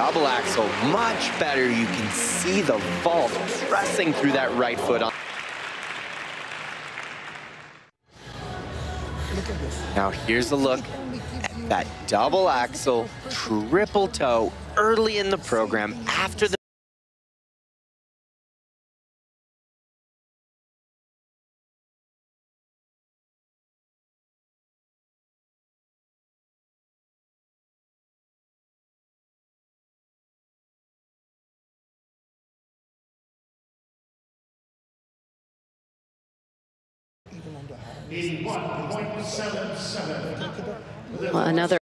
double axel, much better. You can see the vault pressing through that right foot. Now here's a look at that double axel, triple toe early in the program after the Another